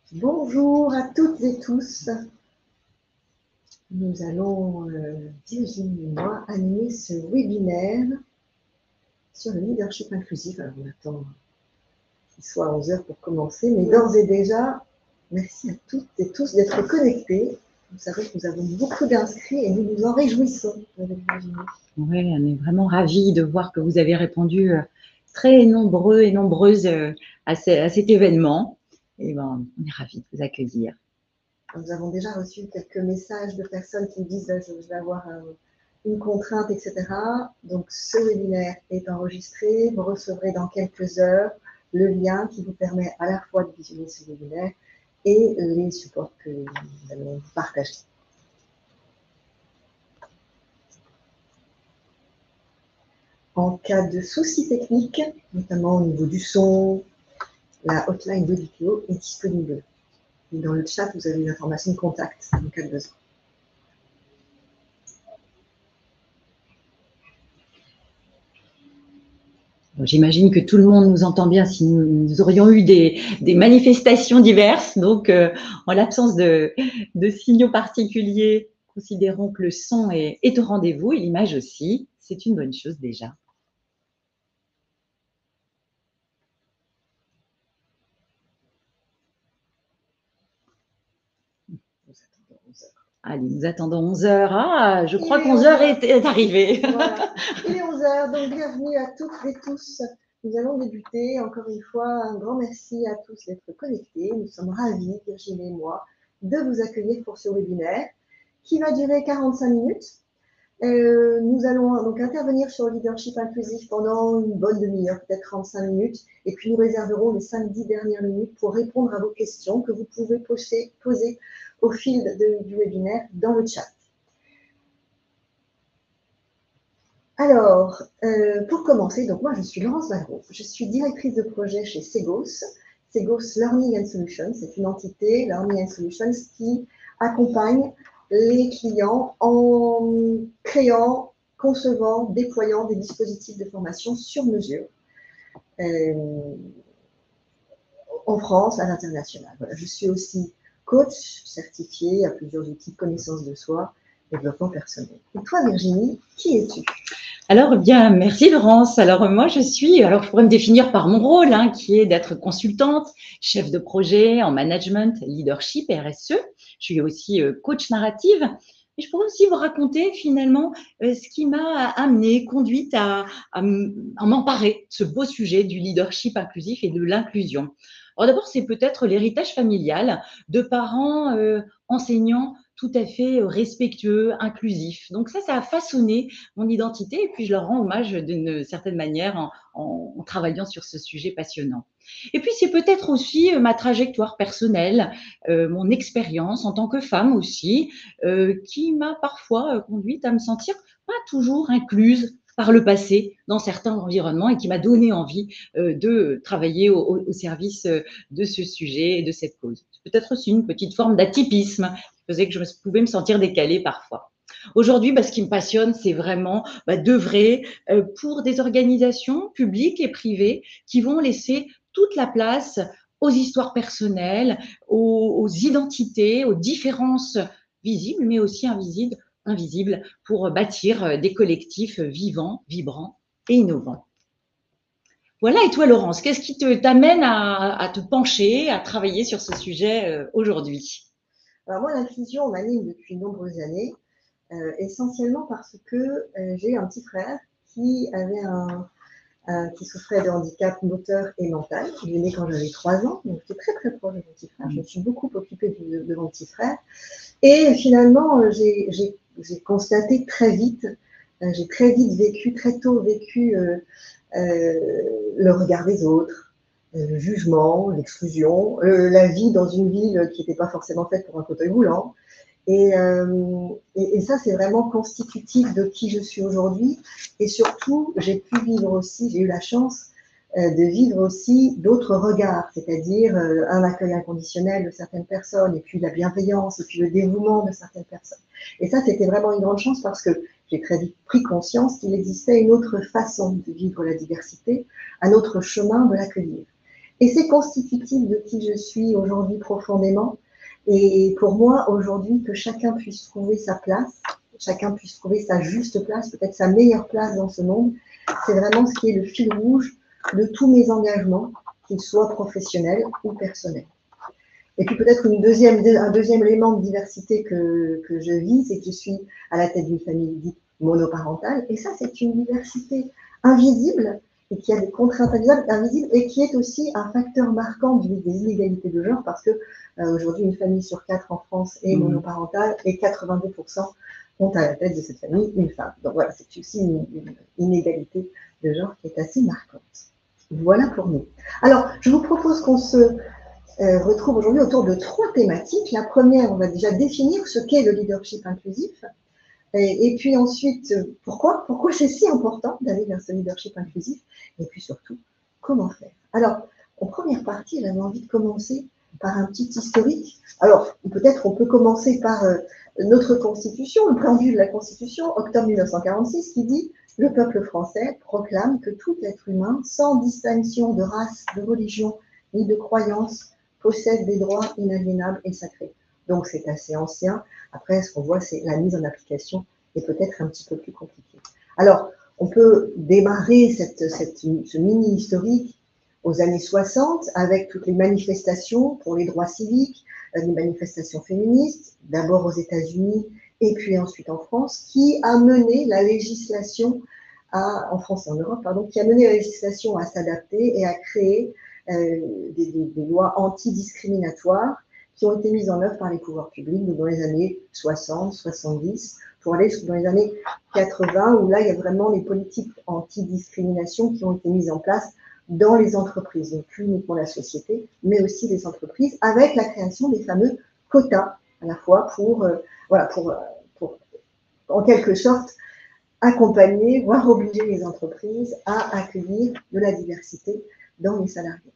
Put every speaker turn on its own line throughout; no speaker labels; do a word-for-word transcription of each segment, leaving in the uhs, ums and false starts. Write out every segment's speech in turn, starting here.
Bonjour à toutes et tous. Nous allons, euh, Virginie et moi, animer ce webinaire sur le leadership inclusif. Alors, on attend qu'il soit onze heures pour commencer, mais d'ores et déjà, merci à toutes et tous d'être connectés. Vous savez que nous avons beaucoup d'inscrits et nous nous en réjouissons avec Virginie.
Oui, on est vraiment ravis de voir que vous avez répondu très nombreux et nombreuses à, ce, à cet événement. Et ben, on est ravis de vous accueillir.
Nous avons déjà reçu quelques messages de personnes qui disent « je vais avoir un, une contrainte, et cetera » Donc, ce webinaire est enregistré. Vous recevrez dans quelques heures le lien qui vous permet à la fois de visionner ce webinaire et les supports que nous allons partager. En cas de soucis techniques, notamment au niveau du son, la hotline de vidéo est disponible. Et dans le chat, vous avez une information de contact en cas de besoin.
J'imagine que tout le monde nous entend bien si nous, nous aurions eu des, des manifestations diverses. Donc, euh, en l'absence de, de signaux particuliers, considérons que le son est, est au rendez-vous et l'image aussi. C'est une bonne chose déjà. Allez, nous attendons onze heures. Ah, je crois qu'onze heures est, est arrivé.
Voilà. Il est onze heures, donc bienvenue à toutes et tous. Nous allons débuter. Encore une fois, un grand merci à tous d'être connectés. Nous sommes ravis, Virginie et moi, de vous accueillir pour ce webinaire qui va durer quarante-cinq minutes. Euh, nous allons donc intervenir sur le leadership inclusif pendant une bonne demi-heure, peut-être trente-cinq minutes, et puis nous réserverons les cinq dix dernières minutes pour répondre à vos questions que vous pouvez poser, poser au fil de, du webinaire dans le chat. Alors, euh, pour commencer, donc moi je suis Laurence Valgros, je suis directrice de projet chez Segos. Segos Learning and Solutions, c'est une entité, Learning and Solutions, qui accompagne les clients en créant, concevant, déployant des dispositifs de formation sur mesure euh, en France, à l'international. Voilà, je suis aussi coach certifié à plusieurs outils de connaissance de soi, développement personnel. Et toi, Virginie, qui es-tu ?
Alors, bien, merci Laurence. Alors, moi, je suis, alors je pourrais me définir par mon rôle, hein, qui est d'être consultante, chef de projet en management, leadership, R S E. Je suis aussi coach narrative. Et je pourrais aussi vous raconter finalement ce qui m'a amené, conduite à, à, à m'emparer de ce beau sujet du leadership inclusif et de l'inclusion. Alors d'abord, c'est peut-être l'héritage familial de parents euh, enseignants tout à fait respectueux, inclusifs. Donc ça, ça a façonné mon identité et puis je leur rends hommage d'une certaine manière en, en, en travaillant sur ce sujet passionnant. Et puis c'est peut-être aussi ma trajectoire personnelle, euh, mon expérience en tant que femme aussi, euh, qui m'a parfois conduite à me sentir pas toujours incluse par le passé dans certains environnements et qui m'a donné envie euh, de travailler au, au service de ce sujet et de cette cause. C'est peut-être aussi une petite forme d'atypisme qui faisait que je pouvais me sentir décalée parfois. Aujourd'hui, bah, ce qui me passionne, c'est vraiment bah, d'œuvrer euh, pour des organisations publiques et privées qui vont laisser toute la place aux histoires personnelles, aux, aux identités, aux différences visibles, mais aussi invisibles, invisibles, pour bâtir des collectifs vivants, vibrants et innovants. Voilà, et toi Laurence, qu'est-ce qui te t'amène à, à te pencher, à travailler sur ce sujet euh, aujourd'hui?
Alors moi, l'inclusion m'anime depuis de nombreuses années, euh, essentiellement parce que euh, j'ai un petit frère qui avait un, un, qui souffrait de handicap moteur et mental. Il est né quand j'avais trois ans, donc j'étais très très proche de mon petit frère. Je me suis beaucoup occupée de, de mon petit frère. Et finalement, euh, j'ai, j'ai, j'ai constaté très vite, euh, j'ai très vite vécu, très tôt vécu euh, euh, le regard des autres, le jugement, l'exclusion, euh, la vie dans une ville qui n'était pas forcément faite pour un fauteuil roulant. Et, euh, et, et ça, c'est vraiment constitutif de qui je suis aujourd'hui. Et surtout, j'ai pu vivre aussi, j'ai eu la chance euh, de vivre aussi d'autres regards, c'est-à-dire euh, un accueil inconditionnel de certaines personnes, et puis la bienveillance, et puis le dévouement de certaines personnes. Et ça, c'était vraiment une grande chance parce que j'ai très vite pris conscience qu'il existait une autre façon de vivre la diversité, un autre chemin de l'accueillir. Et c'est constitutif de qui je suis aujourd'hui profondément. Et pour moi, aujourd'hui, que chacun puisse trouver sa place, chacun puisse trouver sa juste place, peut-être sa meilleure place dans ce monde, c'est vraiment ce qui est le fil rouge de tous mes engagements, qu'ils soient professionnels ou personnels. Et puis peut-être une deuxième, un deuxième élément de diversité que, que je vis, c'est que je suis à la tête d'une famille dite monoparentale. Et ça, c'est une diversité invisible et qui a des contraintes invisibles et qui est aussi un facteur marquant des inégalités de genre parce que euh, aujourd'hui, une famille sur quatre en France est monoparentale et quatre-vingt-deux pour cent ont à la tête de cette famille une femme. Donc voilà, c'est aussi une, une inégalité de genre qui est assez marquante. Voilà pour nous. Alors, je vous propose qu'on se Euh, retrouve aujourd'hui autour de trois thématiques. La première, on va déjà définir ce qu'est le leadership inclusif. Et, et puis ensuite, pourquoi Pourquoi c'est si important d'aller vers ce leadership inclusif? Et puis surtout, comment faire? Alors, en première partie, j'avais envie de commencer par un petit historique. Alors, peut-être on peut commencer par euh, notre Constitution, le préambule de la Constitution, octobre mille neuf cent quarante-six, qui dit « Le peuple français proclame que tout être humain, sans distinction de race, de religion, ni de croyance, possède des droits inaliénables et sacrés. » Donc c'est assez ancien. Après, ce qu'on voit, c'est la mise en application est peut-être un petit peu plus compliquée. Alors, on peut démarrer cette, cette, ce mini-historique aux années soixante avec toutes les manifestations pour les droits civiques, les manifestations féministes, d'abord aux États-Unis et puis ensuite en France, qui a mené la législation à, en France et en Europe, pardon, qui a mené la législation à s'adapter et à créer Euh, des, des, des lois antidiscriminatoires qui ont été mises en œuvre par les pouvoirs publics dans les années soixante, soixante-dix, pour aller dans les années quatre-vingts, où là, il y a vraiment les politiques anti-discrimination qui ont été mises en place dans les entreprises, donc plus uniquement la société, mais aussi les entreprises, avec la création des fameux quotas, à la fois pour, euh, voilà, pour, pour, en quelque sorte, accompagner, voire obliger les entreprises à accueillir de la diversité dans les salariés.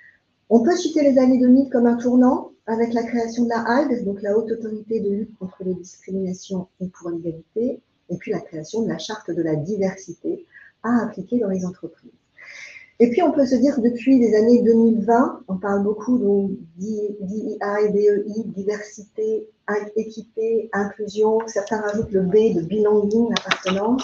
On peut citer les années deux mille comme un tournant avec la création de la H A L D, donc la Haute Autorité de lutte contre les discriminations et pour l'égalité, et puis la création de la Charte de la diversité à appliquer dans les entreprises. Et puis on peut se dire que depuis les années deux mille vingt, on parle beaucoup de D E I, D E I, diversité, équité, inclusion, certains rajoutent le B de belonging, appartenance.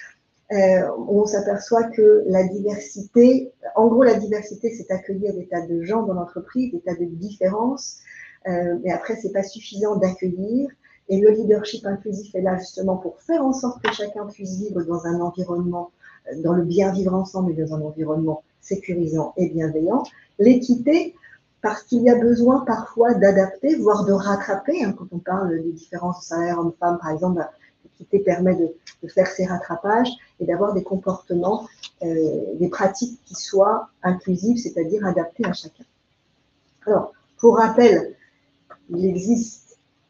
Euh, on s'aperçoit que la diversité, en gros la diversité c'est accueillir des tas de gens dans l'entreprise, des tas de différences, euh, mais après c'est pas suffisant d'accueillir et le leadership inclusif est là justement pour faire en sorte que chacun puisse vivre dans un environnement, dans le bien vivre ensemble et dans un environnement sécurisant et bienveillant. L'équité, parce qu'il y a besoin parfois d'adapter, voire de rattraper, hein, quand on parle des différences de salaire homme-femme par exemple, l'équité permet de, de faire ces rattrapages et d'avoir des comportements, euh, des pratiques qui soient inclusives, c'est-à-dire adaptées à chacun. Alors, pour rappel, il existe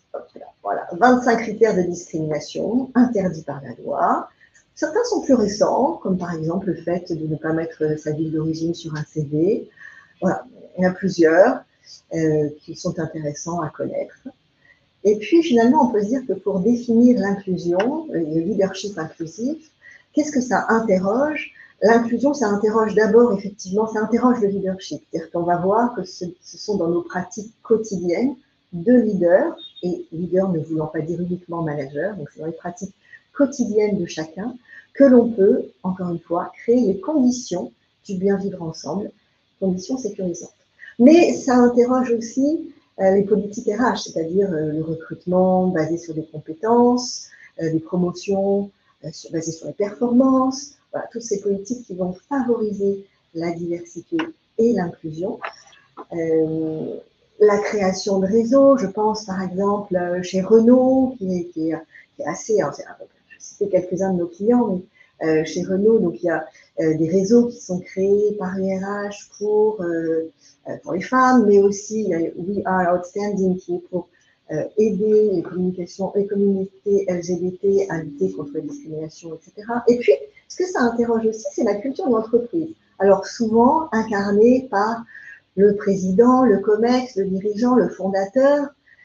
voilà, vingt-cinq critères de discrimination interdits par la loi. Certains sont plus récents, comme par exemple le fait de ne pas mettre sa ville d'origine sur un C V. Voilà, il y en a plusieurs euh, qui sont intéressants à connaître. Et puis, finalement, on peut se dire que pour définir l'inclusion, le leadership inclusif, qu'est-ce que ça interroge? L'inclusion, ça interroge d'abord, effectivement, ça interroge le leadership. C'est-à-dire qu'on va voir que ce, ce sont dans nos pratiques quotidiennes de leaders, et leader ne voulant pas dire uniquement manager, donc c'est dans les pratiques quotidiennes de chacun, que l'on peut, encore une fois, créer les conditions du bien vivre ensemble, conditions sécurisantes. Mais ça interroge aussi les politiques R H, c'est-à-dire le recrutement basé sur des compétences, des promotions basées sur les performances, voilà, toutes ces politiques qui vont favoriser la diversité et l'inclusion. Euh, la création de réseaux, je pense par exemple chez Renault, qui est, qui est, qui est assez, alors, je vais citer quelques-uns de nos clients, mais euh, chez Renault, donc il y a euh, des réseaux qui sont créés par les R H pour euh, pour les femmes, mais aussi il y a We Are Outstanding qui est pour euh, aider les communications, les communautés L G B T à lutter contre les discriminations, et cetera. Et puis, ce que ça interroge aussi, c'est la culture de l'entreprise. Alors souvent incarnée par le président, le COMEX, le dirigeant, le fondateur,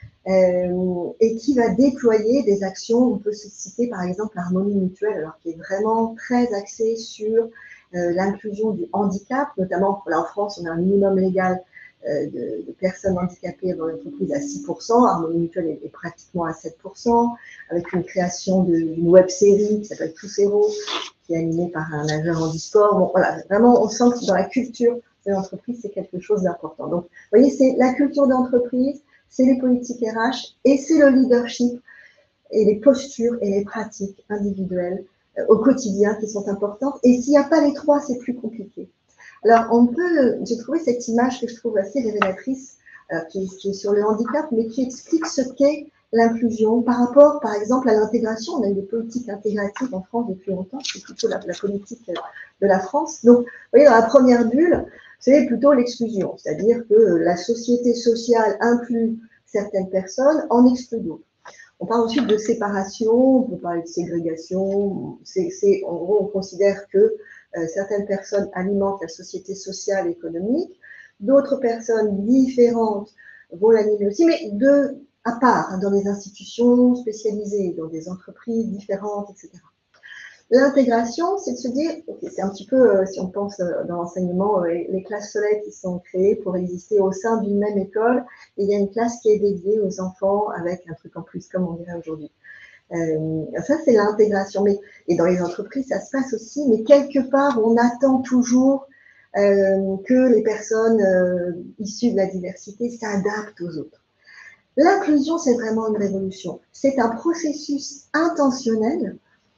euh, et qui va déployer des actions. On peut se citer par exemple l'harmonie mutuelle, alors qui est vraiment très axée sur euh, l'inclusion du handicap, notamment là en France, on a un minimum légal euh, de, de personnes handicapées dans l'entreprise à six pour cent, Harmonie Mutuelle est, est pratiquement à sept pour cent, avec une création d'une web série qui s'appelle Tous Héros, qui est animée par un nageur handisport. Bon, voilà, vraiment, on sent que dans la culture de l'entreprise, c'est quelque chose d'important. Donc, vous voyez, c'est la culture d'entreprise, c'est les politiques R H et c'est le leadership et les postures et les pratiques individuelles euh, au quotidien qui sont importantes. Et s'il n'y a pas les trois, c'est plus compliqué. Alors, on peut, j'ai trouvé cette image que je trouve assez révélatrice, euh, qui, qui est sur le handicap, mais qui explique ce qu'est l'inclusion par rapport, par exemple, à l'intégration. On a eu des politiques intégratives en France depuis longtemps, c'est plutôt la, la politique de la France. Donc, vous voyez, dans la première bulle, c'est plutôt l'exclusion, c'est-à-dire que la société sociale inclut certaines personnes, en exclut d'autres. On parle ensuite de séparation, on peut parler de ségrégation. C'est, c'est, en gros, on considère que euh, certaines personnes alimentent la société sociale et économique, d'autres personnes différentes vont l'animer aussi, mais de, à part, hein, dans des institutions spécialisées, dans des entreprises différentes, et cetera. L'intégration, c'est de se dire, okay, c'est un petit peu, euh, si on pense euh, dans l'enseignement, euh, les classes soleil qui sont créées pour exister au sein d'une même école, et il y a une classe qui est dédiée aux enfants avec un truc en plus, comme on dirait aujourd'hui. Euh, ça, c'est l'intégration. Mais, et dans les entreprises, ça se passe aussi, mais quelque part, on attend toujours euh, que les personnes euh, issues de la diversité s'adaptent aux autres. L'inclusion, c'est vraiment une révolution. C'est un processus intentionnel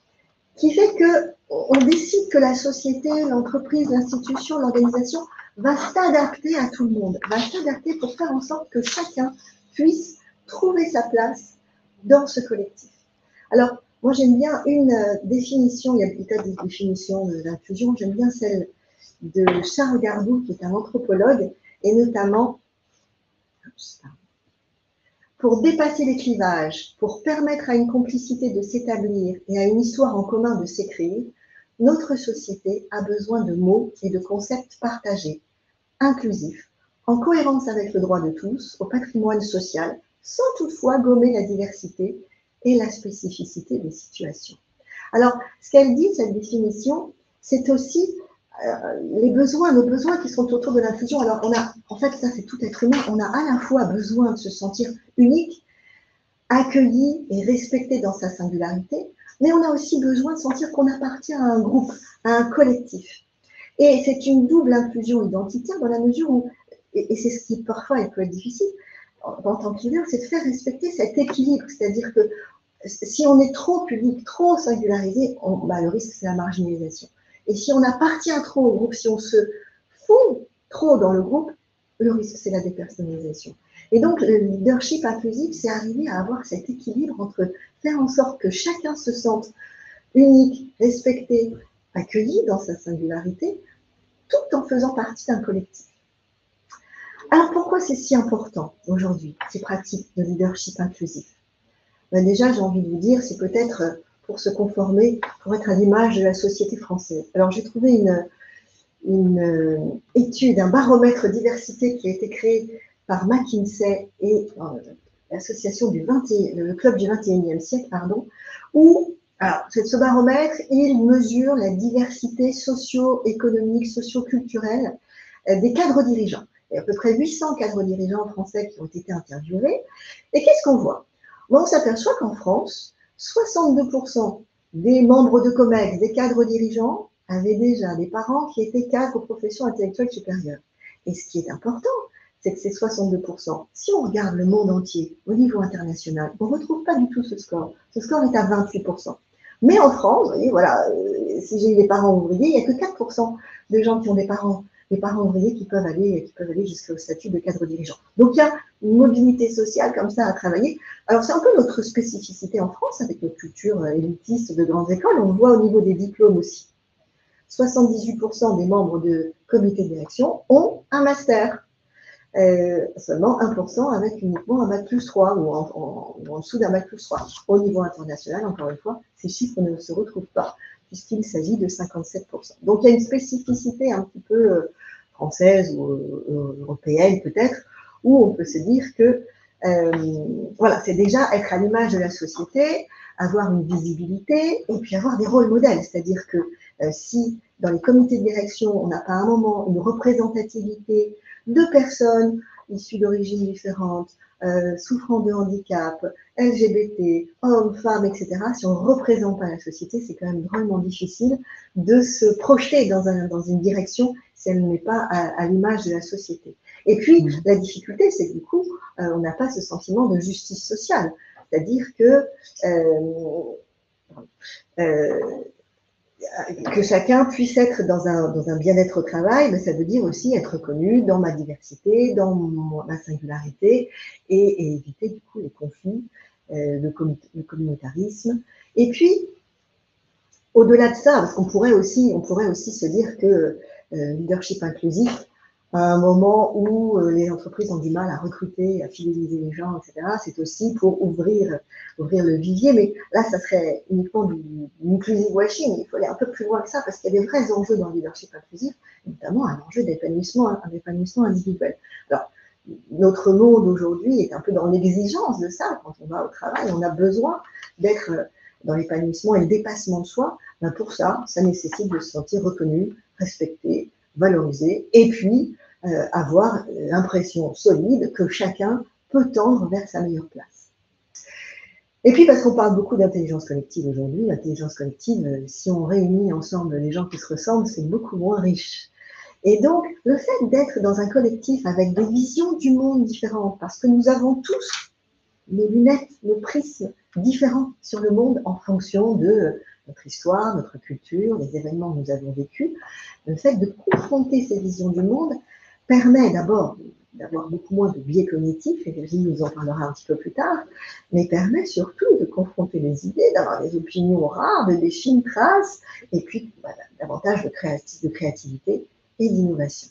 qui fait qu'on décide que la société, l'entreprise, l'institution, l'organisation va s'adapter à tout le monde, va s'adapter pour faire en sorte que chacun puisse trouver sa place dans ce collectif. Alors, moi j'aime bien une définition, il y a peut-être des définitions de l'inclusion, j'aime bien celle de Charles Gardou, qui est un anthropologue, et notamment, pour dépasser les clivages, pour permettre à une complicité de s'établir et à une histoire en commun de s'écrire, notre société a besoin de mots et de concepts partagés, inclusifs, en cohérence avec le droit de tous au patrimoine social, sans toutefois gommer la diversité et la spécificité des situations. Alors, ce qu'elle dit, cette définition, c'est aussi euh, les besoins, nos besoins qui sont autour de l'inclusion. Alors, on a, en fait, ça c'est tout être humain, on a à la fois besoin de se sentir unique, accueilli et respecté dans sa singularité, mais on a aussi besoin de sentir qu'on appartient à un groupe, à un collectif. Et c'est une double inclusion identitaire dans la mesure où, et, et c'est ce qui parfois peut être difficile en, en tant que leader, c'est de faire respecter cet équilibre, c'est-à-dire que si on est trop unique, trop singularisé, on, bah, le risque c'est la marginalisation. Et si on appartient trop au groupe, si on se fond trop dans le groupe, le risque c'est la dépersonnalisation. Et donc le leadership inclusif, c'est arriver à avoir cet équilibre entre faire en sorte que chacun se sente unique, respecté, accueilli dans sa singularité, tout en faisant partie d'un collectif. Alors pourquoi c'est si important aujourd'hui, ces pratiques de leadership inclusif? Ben déjà, j'ai envie de vous dire, c'est peut-être pour se conformer, pour être à l'image de la société française. Alors j'ai trouvé une, une étude, un baromètre diversité qui a été créé par McKinsey et euh, l'association du vingt et un, le club du vingt et unième siècle, pardon, où alors, ce baromètre, il mesure la diversité socio-économique, socio-culturelle euh, des cadres dirigeants. Il y a à peu près huit cents cadres dirigeants français qui ont été interviewés. Et qu'est-ce qu'on voit? Bon, on s'aperçoit qu'en France, soixante-deux pour cent des membres de COMEX, des cadres dirigeants, avaient déjà des parents qui étaient cadres aux professions intellectuelles supérieures. Et ce qui est important, c'est que ces soixante-deux pour cent, si on regarde le monde entier, au niveau international, on ne retrouve pas du tout ce score. Ce score est à vingt-huit pour cent. Mais en France, vous voyez, voilà, euh, si j'ai des parents ouvriers, il n'y a que quatre pour cent de gens qui ont des parents, des parents ouvriers qui peuvent aller, qui peuvent aller jusqu'au statut de cadre dirigeant. Donc il y a une mobilité sociale comme ça à travailler. Alors c'est un peu notre spécificité en France, avec notre culture élitiste de grandes écoles, on le voit au niveau des diplômes aussi. soixante-dix-huit pour cent des membres de comité de direction ont un master. Euh, seulement un pour cent avec uniquement un bac plus trois ou en, en, ou en dessous d'un bac plus trois. Au niveau international, encore une fois, ces chiffres ne se retrouvent pas puisqu'il s'agit de cinquante-sept pour cent. Donc il y a une spécificité un petit peu euh, française ou euh, européenne peut-être, où on peut se dire que euh, voilà, c'est déjà être à l'image de la société, avoir une visibilité et puis avoir des rôles modèles, c'est-à-dire que euh, si dans les comités de direction, on n'a pas à un moment une représentativité de personnes issues d'origines différentes, euh, souffrant de handicap, L G B T, hommes, femmes, et cetera, si on ne représente pas la société, c'est quand même vraiment difficile de se projeter dans, un, dans une direction si elle n'est pas à, à l'image de la société. Et puis, mmh. la difficulté, c'est que du coup, euh, on n'a pas ce sentiment de justice sociale. C'est-à-dire que, euh, euh, que chacun puisse être dans un, dans un bien-être au travail, mais ça veut dire aussi être reconnu dans ma diversité, dans mon, ma singularité, et, et éviter du coup les conflits, euh, le, le communautarisme. Et puis, au-delà de ça, parce qu'on pourrait aussi, on pourrait aussi se dire que euh, leadership inclusif, à un moment où euh, les entreprises ont du mal à recruter, à fidéliser les gens, et cetera, c'est aussi pour ouvrir, ouvrir le vivier. Mais là, ça serait uniquement du, du inclusive washing. Il faut aller un peu plus loin que ça parce qu'il y a des vrais enjeux dans le leadership inclusif, notamment un enjeu d'épanouissement, un épanouissement individuel. Alors, notre monde aujourd'hui est un peu dans l'exigence de ça. Quand on va au travail, on a besoin d'être dans l'épanouissement et le dépassement de soi. Ben pour ça, ça nécessite de se sentir reconnu, respecté, valorisé, et puis euh, avoir l'impression solide que chacun peut tendre vers sa meilleure place. Et puis parce qu'on parle beaucoup d'intelligence collective aujourd'hui, l'intelligence collective, si on réunit ensemble les gens qui se ressemblent, c'est beaucoup moins riche. Et donc, le fait d'être dans un collectif avec des visions du monde différentes, parce que nous avons tous nos lunettes, nos prismes différents sur le monde en fonction de notre histoire, notre culture, les événements que nous avons vécus, le fait de confronter ces visions du monde permet d'abord d'avoir beaucoup moins de biais cognitifs, et Virginie nous en parlera un petit peu plus tard, mais permet surtout de confronter les idées, d'avoir des opinions rares, des fines traces, et puis bah, davantage de, créati de créativité et d'innovation.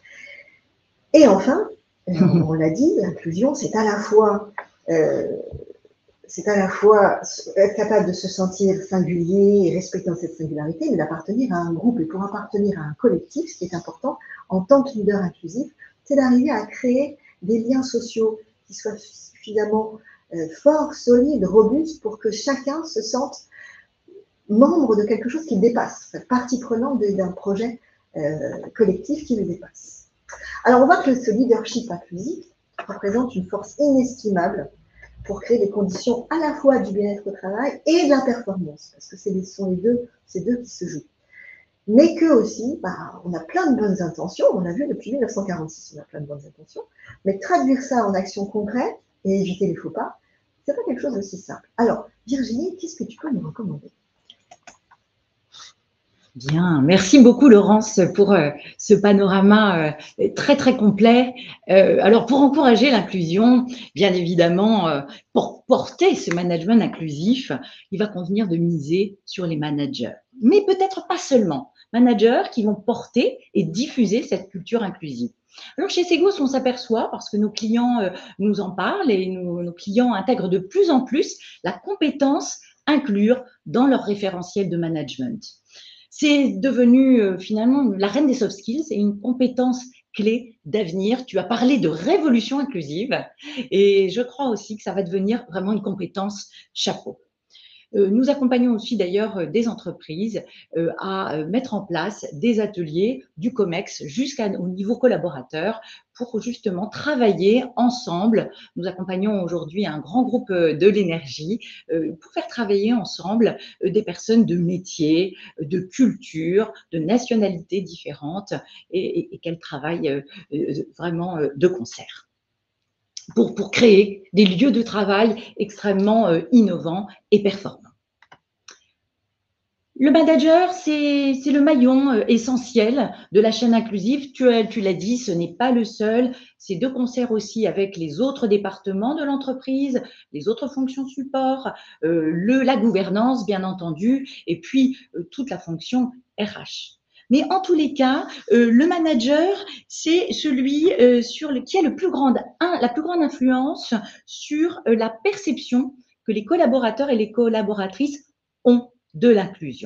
Et enfin, on l'a dit, l'inclusion, c'est à la fois euh, c'est à la fois être capable de se sentir singulier et respectant cette singularité, mais d'appartenir à un groupe. Et pour appartenir à un collectif, ce qui est important en tant que leader inclusif, c'est d'arriver à créer des liens sociaux qui soient suffisamment euh, forts, solides, robustes, pour que chacun se sente membre de quelque chose qui le dépasse, partie prenante d'un projet euh, collectif qui le dépasse. Alors on voit que ce leadership inclusif représente une force inestimable pour créer des conditions à la fois du bien-être au travail et de la performance, parce que ce sont les deux, ces deux qui se jouent. Mais que aussi, bah, on a plein de bonnes intentions, on a vu depuis mille neuf cent quarante-six, on a plein de bonnes intentions, mais traduire ça en action concrète et éviter les faux pas, c'est pas quelque chose d'aussi simple. Alors, Virginie, qu'est-ce que tu peux nous recommander ?
Bien, merci beaucoup Laurence pour euh, ce panorama euh, très très complet. Euh, alors pour encourager l'inclusion, bien évidemment, euh, pour porter ce management inclusif, il va convenir de miser sur les managers, mais peut-être pas seulement, managers qui vont porter et diffuser cette culture inclusive. Alors chez Segos, on s'aperçoit, parce que nos clients euh, nous en parlent et nous, nos clients intègrent de plus en plus la compétence inclure dans leur référentiel de management. C'est devenu euh, finalement la reine des soft skills et une compétence clé d'avenir. Tu as parlé de révolution inclusive et je crois aussi que ça va devenir vraiment une compétence chapeau. Euh, nous accompagnons aussi d'ailleurs des entreprises euh, à mettre en place des ateliers du COMEX jusqu'au niveau collaborateur pour justement travailler ensemble. Nous accompagnons aujourd'hui un grand groupe de l'énergie euh, pour faire travailler ensemble euh, des personnes de métiers, de cultures, de nationalités différentes et, et, et qu'elles travaillent euh, euh, vraiment euh, de concert. Pour, pour créer des lieux de travail extrêmement euh, innovants et performants. Le manager, c'est le maillon euh, essentiel de la chaîne inclusive. Tu, tu l'as dit, ce n'est pas le seul. C'est de concert aussi avec les autres départements de l'entreprise, les autres fonctions support, euh, le, la gouvernance, bien entendu, et puis euh, toute la fonction R H. Mais en tous les cas, euh, le manager, c'est celui euh, sur le, qui a le plus grande, un, la plus grande influence sur euh, la perception que les collaborateurs et les collaboratrices ont de l'inclusion.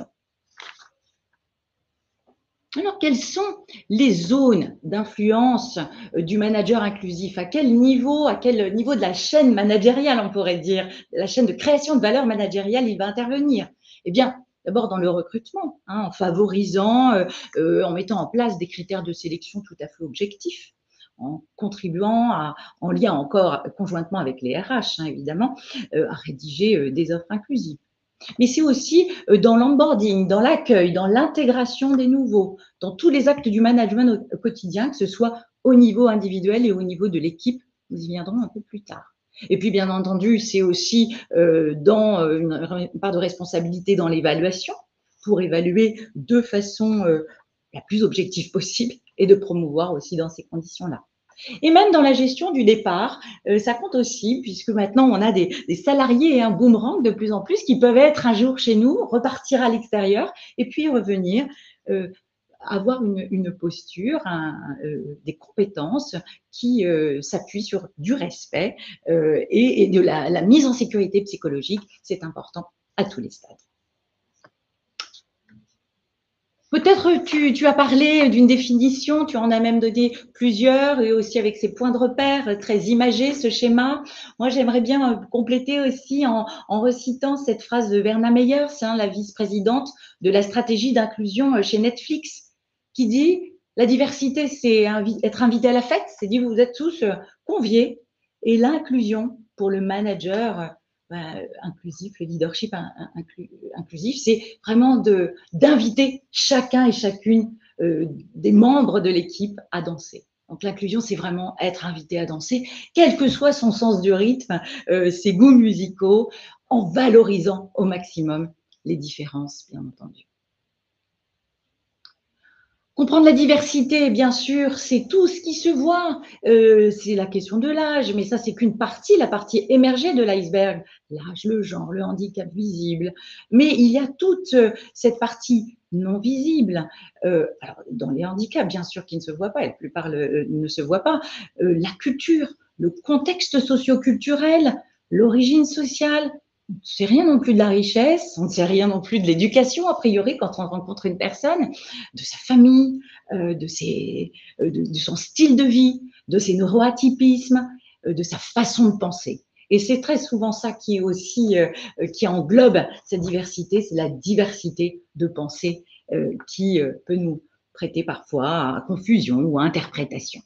Alors, quelles sont les zones d'influence du manager inclusif? À quel niveau, à quel niveau de la chaîne managériale, on pourrait dire, la chaîne de création de valeur managériale, il va intervenir? Eh bien, d'abord dans le recrutement, hein, en favorisant, euh, euh, en mettant en place des critères de sélection tout à fait objectifs, en contribuant, à, en lien encore conjointement avec les R H, hein, évidemment, euh, à rédiger euh, des offres inclusives. Mais c'est aussi euh, dans l'onboarding, dans l'accueil, dans l'intégration des nouveaux, dans tous les actes du management au, au quotidien, que ce soit au niveau individuel et au niveau de l'équipe. Nous y viendrons un peu plus tard. Et puis, bien entendu, c'est aussi euh, dans euh, une, une part de responsabilité dans l'évaluation pour évaluer de façon euh, la plus objective possible et de promouvoir aussi dans ces conditions-là. Et même dans la gestion du départ, euh, ça compte aussi, puisque maintenant on a des, des salariés, un hein, boomerang de plus en plus, qui peuvent être un jour chez nous, repartir à l'extérieur et puis revenir, euh, avoir une, une posture, un, euh, des compétences qui euh, s'appuient sur du respect euh, et, et de la, la mise en sécurité psychologique. C'est important à tous les stades. Peut-être tu, tu as parlé d'une définition, tu en as même donné plusieurs, et aussi avec ces points de repère très imagés, ce schéma. Moi, j'aimerais bien compléter aussi en, en recitant cette phrase de Verna Meyers, hein, la vice-présidente de la stratégie d'inclusion chez Netflix, qui dit « La diversité, c'est invi- être invité à la fête, c'est dit vous êtes tous conviés, et l'inclusion pour le manager, ben, inclusif, le leadership inclu, inclusif, c'est vraiment de, d'inviter chacun et chacune euh, des membres de l'équipe à danser. Donc l'inclusion, c'est vraiment être invité à danser, quel que soit son sens du rythme, euh, ses goûts musicaux, en valorisant au maximum les différences, bien entendu. Comprendre la diversité, bien sûr, c'est tout ce qui se voit. Euh, c'est la question de l'âge, mais ça, c'est qu'une partie, la partie émergée de l'iceberg. L'âge, le genre, le handicap visible. Mais il y a toute cette partie non visible. Euh, alors, dans les handicaps, bien sûr, qui ne se voient pas, et la plupart le, ne se voient pas. Euh, la culture, le contexte socio-culturel, l'origine sociale. On ne sait rien non plus de la richesse, on ne sait rien non plus de l'éducation, a priori, quand on rencontre une personne, de sa famille, euh, de, ses, euh, de, de son style de vie, de ses neuroatypismes, euh, de sa façon de penser. Et c'est très souvent ça qui est aussi, euh, qui englobe cette diversité, c'est la diversité de pensée euh, qui euh, peut nous prêter parfois à confusion ou à interprétation.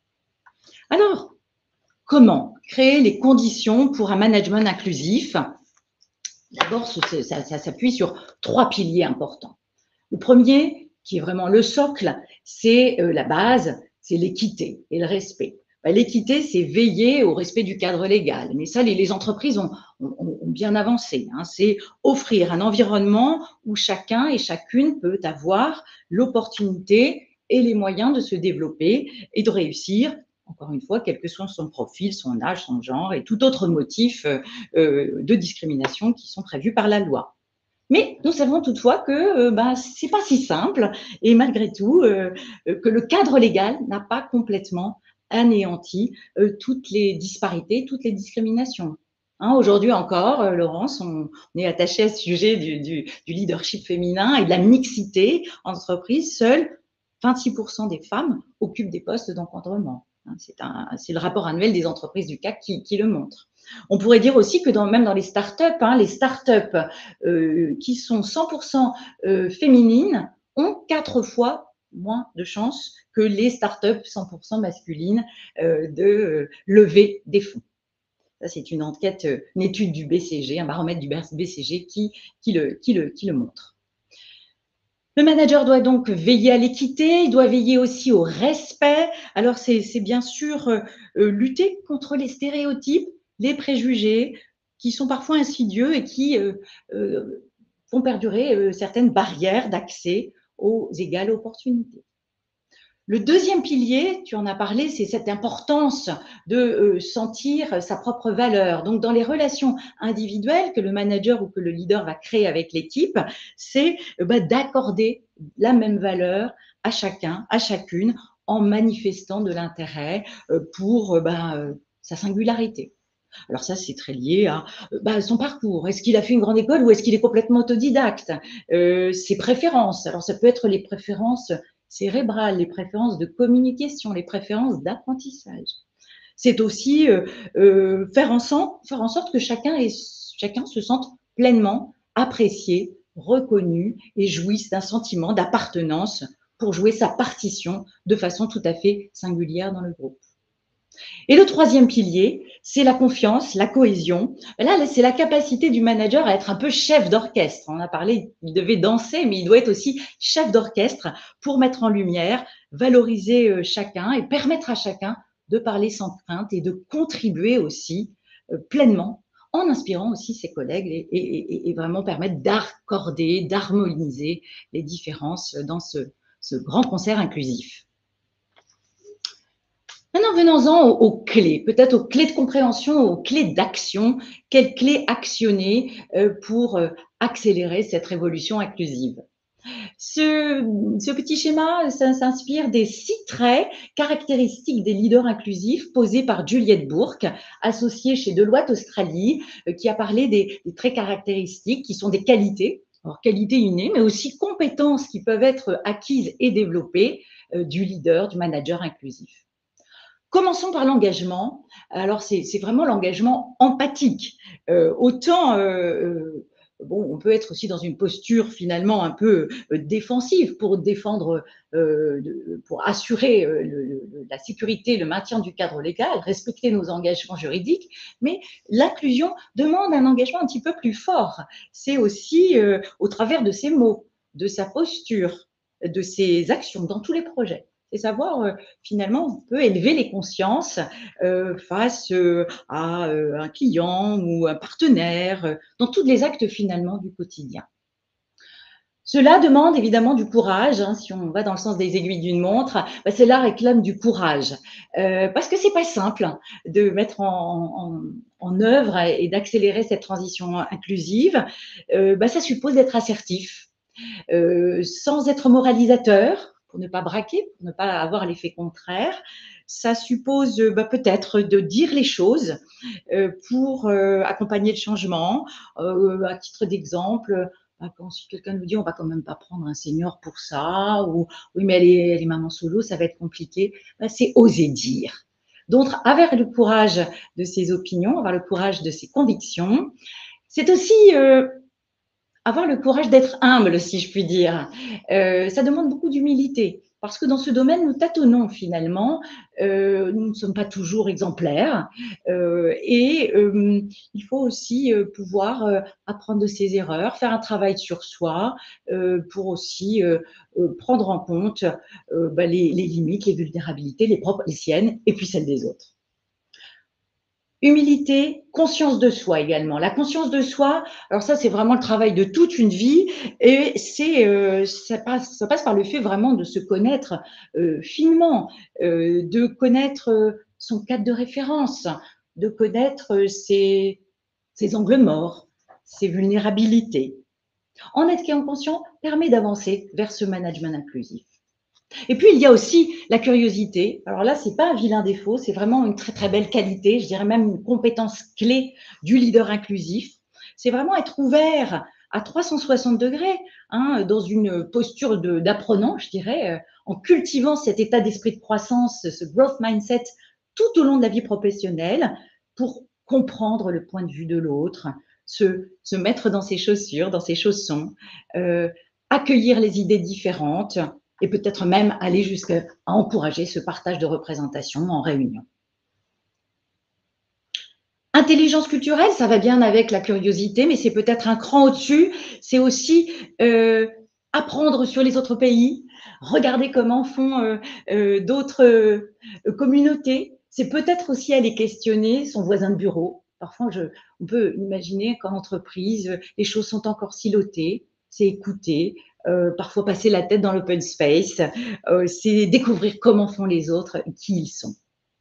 Alors, comment créer les conditions pour un management inclusif? D'abord, ça, ça, ça s'appuie sur trois piliers importants. Le premier, qui est vraiment le socle, c'est euh, la base, c'est l'équité et le respect. Ben, l'équité, c'est veiller au respect du cadre légal. Mais ça, les, les entreprises ont, ont, ont bien avancé. Hein. C'est offrir un environnement où chacun et chacune peut avoir l'opportunité et les moyens de se développer et de réussir, encore une fois, quel que soit son profil, son âge, son genre et tout autre motif euh, de discrimination qui sont prévus par la loi. Mais nous savons toutefois que euh, ben, ce n'est pas si simple et malgré tout euh, que le cadre légal n'a pas complètement anéanti euh, toutes les disparités, toutes les discriminations. Hein, aujourd'hui encore, euh, Laurence, on, on est attaché à ce sujet du, du, du leadership féminin et de la mixité en entreprise. Seuls vingt-six pour cent des femmes occupent des postes d'encadrement. Hein, c'est le rapport annuel des entreprises du C A C qui, qui le montre. On pourrait dire aussi que dans, même dans les startups, hein, les startups euh, qui sont cent pour cent euh, féminines ont quatre fois moins de chances que les startups cent pour cent masculines euh, de euh, lever des fonds. Ça, c'est une enquête, une étude du B C G, un baromètre du B C G qui, qui, le, qui, le, qui le montre. Le manager doit donc veiller à l'équité, il doit veiller aussi au respect. Alors, c'est bien sûr euh, lutter contre les stéréotypes, les préjugés qui sont parfois insidieux et qui euh, euh, font perdurer euh, certaines barrières d'accès aux égales opportunités. Le deuxième pilier, tu en as parlé, c'est cette importance de euh, sentir sa propre valeur. Donc, dans les relations individuelles que le manager ou que le leader va créer avec l'équipe, c'est euh, bah, d'accorder la même valeur à chacun, à chacune, en manifestant de l'intérêt euh, pour euh, bah, euh, sa singularité. Alors ça, c'est très lié à bah, son parcours. Est-ce qu'il a fait une grande école ou est-ce qu'il est complètement autodidacte? euh, Ses préférences. Alors ça peut être les préférences cérébrales, les préférences de communication, les préférences d'apprentissage. C'est aussi euh, euh, faire, en sorte, faire en sorte que chacun, et, chacun se sente pleinement apprécié, reconnus et jouissent d'un sentiment d'appartenance pour jouer sa partition de façon tout à fait singulière dans le groupe. Et le troisième pilier, c'est la confiance, la cohésion. Là, c'est la capacité du manager à être un peu chef d'orchestre. On a parlé, il devait danser, mais il doit être aussi chef d'orchestre pour mettre en lumière, valoriser chacun et permettre à chacun de parler sans crainte et de contribuer aussi pleinement en inspirant aussi ses collègues et, et, et vraiment permettre d'accorder, d'harmoniser les différences dans ce, ce grand concert inclusif. Maintenant, venons-en aux, aux clés, peut-être aux clés de compréhension, aux clés d'action. Quelles clés actionner euh, pour euh, accélérer cette révolution inclusive? Ce, ce petit schéma ça, s'inspire des six traits caractéristiques des leaders inclusifs posés par Juliette Bourque, associée chez Deloitte Australie, euh, qui a parlé des, des traits caractéristiques qui sont des qualités, alors qualités innées, mais aussi compétences qui peuvent être acquises et développées euh, du leader, du manager inclusif. Commençons par l'engagement. Alors, c'est vraiment l'engagement empathique. Euh, autant, euh, bon, on peut être aussi dans une posture finalement un peu défensive pour défendre, euh, pour assurer le, la sécurité, le maintien du cadre légal, respecter nos engagements juridiques, mais l'inclusion demande un engagement un petit peu plus fort. C'est aussi euh, au travers de ses mots, de sa posture, de ses actions dans tous les projets. C'est savoir, euh, finalement, on peut élever les consciences euh, face euh, à euh, un client ou un partenaire, euh, dans tous les actes finalement du quotidien. Cela demande évidemment du courage, hein, si on va dans le sens des aiguilles d'une montre, bah, cela réclame du courage, euh, parce que c'est pas simple de mettre en, en, en œuvre et d'accélérer cette transition inclusive. Euh, bah, ça suppose d'être assertif, euh, sans être moralisateur, pour ne pas braquer, pour ne pas avoir l'effet contraire. Ça suppose bah, peut-être de dire les choses euh, pour euh, accompagner le changement. Euh, à titre d'exemple, bah, quand si quelqu'un nous dit on va quand même pas prendre un senior pour ça, ou oui mais elle est, elle est maman solo, ça va être compliqué, bah, c'est oser dire. Donc, avoir le courage de ses opinions, avoir le courage de ses convictions, c'est aussi euh, avoir le courage d'être humble, si je puis dire. Euh, ça demande beaucoup d'humilité, parce que dans ce domaine, nous tâtonnons finalement, euh, nous ne sommes pas toujours exemplaires, euh, et euh, il faut aussi euh, pouvoir euh, apprendre de ses erreurs, faire un travail sur soi, euh, pour aussi euh, euh, prendre en compte euh, bah, les, les limites, les vulnérabilités, les propres, les siennes, et puis celles des autres. Humilité, conscience de soi également. La conscience de soi, alors ça c'est vraiment le travail de toute une vie et c'est euh, ça passe ça passe par le fait vraiment de se connaître euh, finement, euh, de connaître euh, son cadre de référence, de connaître euh, ses, ses angles morts, ses vulnérabilités. En être conscient permet d'avancer vers ce management inclusif. Et puis, il y a aussi la curiosité. Alors là, c'est pas un vilain défaut, c'est vraiment une très, très belle qualité, je dirais même une compétence clé du leader inclusif. C'est vraiment être ouvert à trois cent soixante degrés, hein, dans une posture d'apprenant, je dirais, en cultivant cet état d'esprit de croissance, ce growth mindset tout au long de la vie professionnelle pour comprendre le point de vue de l'autre, se, se mettre dans ses chaussures, dans ses chaussons, euh, accueillir les idées différentes, et peut-être même aller jusqu'à encourager ce partage de représentation en réunion. Intelligence culturelle, ça va bien avec la curiosité, mais c'est peut-être un cran au-dessus. C'est aussi euh, apprendre sur les autres pays, regarder comment font euh, euh, d'autres euh, communautés. C'est peut-être aussi aller questionner son voisin de bureau. Parfois, je, on peut imaginer qu'en entreprise, les choses sont encore silotées. C'est écouter, euh, parfois passer la tête dans l'open space, euh, c'est découvrir comment font les autres, qui ils sont.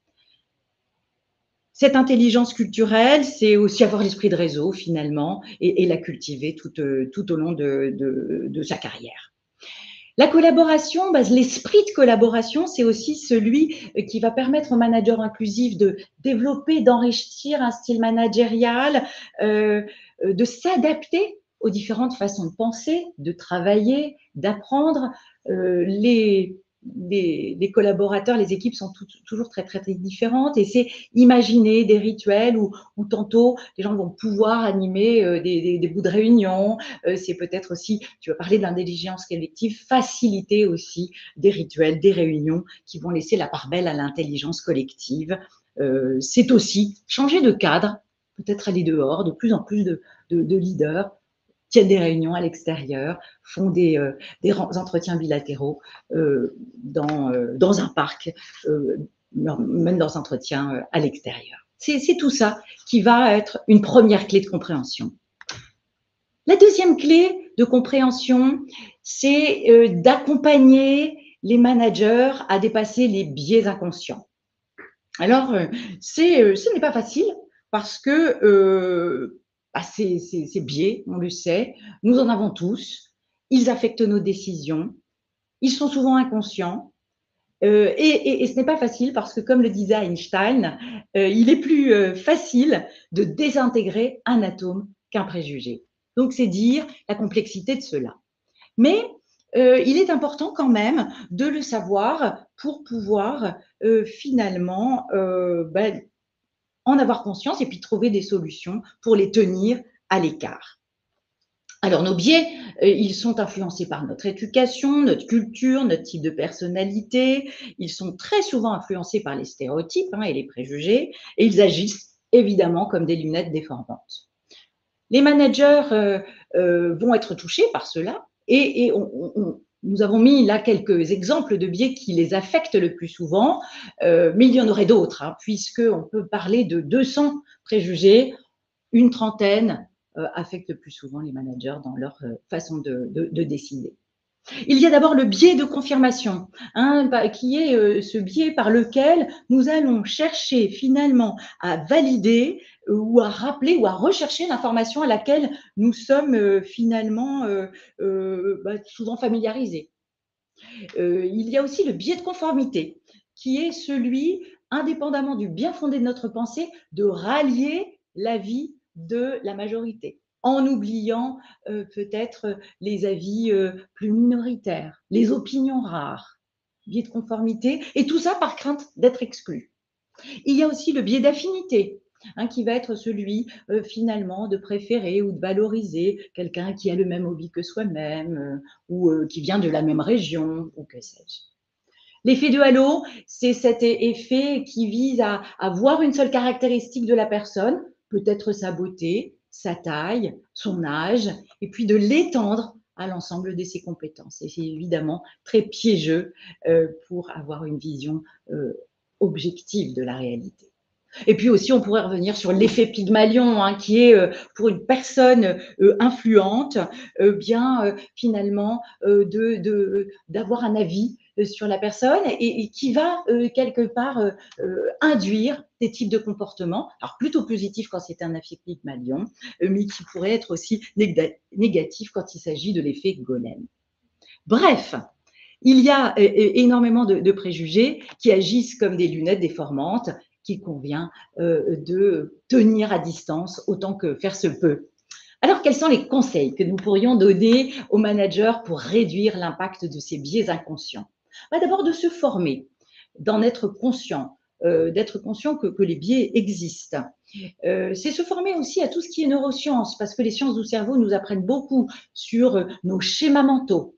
Cette intelligence culturelle, c'est aussi avoir l'esprit de réseau finalement et, et la cultiver tout, tout au long de, de, de sa carrière. La collaboration, bah, l'esprit de collaboration, c'est aussi celui qui va permettre au manager inclusif de développer, d'enrichir un style managérial, euh, de s'adapter aux différentes façons de penser, de travailler, d'apprendre. Euh, les, les, les collaborateurs, les équipes sont tout, toujours très, très, très différentes et c'est imaginer des rituels où, où tantôt les gens vont pouvoir animer euh, des, des, des bouts de réunion. Euh, c'est peut-être aussi, tu vas parler de l'intelligence collective, faciliter aussi des rituels, des réunions qui vont laisser la part belle à l'intelligence collective. Euh, c'est aussi changer de cadre, peut-être aller dehors, de plus en plus de, de, de leaders tiennent des réunions à l'extérieur, font des, euh, des entretiens bilatéraux euh, dans, euh, dans un parc, euh, même dans un entretien euh, à l'extérieur. C'est tout ça qui va être une première clé de compréhension. La deuxième clé de compréhension, c'est euh, d'accompagner les managers à dépasser les biais inconscients. Alors, euh, c'est, euh, ce n'est pas facile parce que euh, bah, ces, ces, ces biais, on le sait, nous en avons tous, ils affectent nos décisions, ils sont souvent inconscients. Euh, et, et, et ce n'est pas facile parce que, comme le disait Einstein, euh, il est plus euh, facile de désintégrer un atome qu'un préjugé. Donc, c'est dire la complexité de cela. Mais euh, il est important quand même de le savoir pour pouvoir euh, finalement euh, ben, en avoir conscience et puis trouver des solutions pour les tenir à l'écart. Alors, nos biais, euh, ils sont influencés par notre éducation, notre culture, notre type de personnalité. Ils sont très souvent influencés par les stéréotypes hein, et les préjugés, et ils agissent évidemment comme des lunettes déformantes. Les managers euh, euh, vont être touchés par cela, et, et on, on, nous avons mis là quelques exemples de biais qui les affectent le plus souvent, euh, mais il y en aurait d'autres, hein, puisqu'on peut parler de deux cents préjugés, une trentaine euh, affectent le plus souvent les managers dans leur euh, façon de, de, de décider. Il y a d'abord le biais de confirmation, hein, qui est euh, ce biais par lequel nous allons chercher finalement à valider euh, ou à rappeler ou à rechercher l'information à laquelle nous sommes euh, finalement euh, euh, bah, souvent familiarisés. Euh, il y a aussi le biais de conformité, qui est celui, indépendamment du bien fondé de notre pensée, de rallier l'avis de la majorité, en oubliant euh, peut-être les avis euh, plus minoritaires, les opinions rares, biais de conformité, et tout ça par crainte d'être exclu. Il y a aussi le biais d'affinité, hein, qui va être celui euh, finalement de préférer ou de valoriser quelqu'un qui a le même hobby que soi-même euh, ou euh, qui vient de la même région ou que sais-je. L'effet de halo, c'est cet effet qui vise à, à voir une seule caractéristique de la personne, peut-être sa beauté, sa taille, son âge, et puis de l'étendre à l'ensemble de ses compétences. Et c'est évidemment très piégeux euh, pour avoir une vision euh, objective de la réalité. Et puis aussi, on pourrait revenir sur l'effet Pygmalion, hein, qui est euh, pour une personne euh, influente, euh, bien euh, finalement euh, de, de, d'avoir un avis euh, sur la personne et, et qui va euh, quelque part euh, euh, induire des types de comportements, alors plutôt positifs quand c'est un effet Pygmalion, euh, mais qui pourrait être aussi négatif quand il s'agit de l'effet Golem. Bref, il y a énormément de, de préjugés qui agissent comme des lunettes déformantes qu'il convient euh, de tenir à distance autant que faire se peut. Alors, quels sont les conseils que nous pourrions donner aux managers pour réduire l'impact de ces biais inconscients? Bah, d'abord, de se former, d'en être conscient, euh, d'être conscient que, que les biais existent. Euh, c'est se former aussi à tout ce qui est neurosciences, parce que les sciences du cerveau nous apprennent beaucoup sur nos schémas mentaux.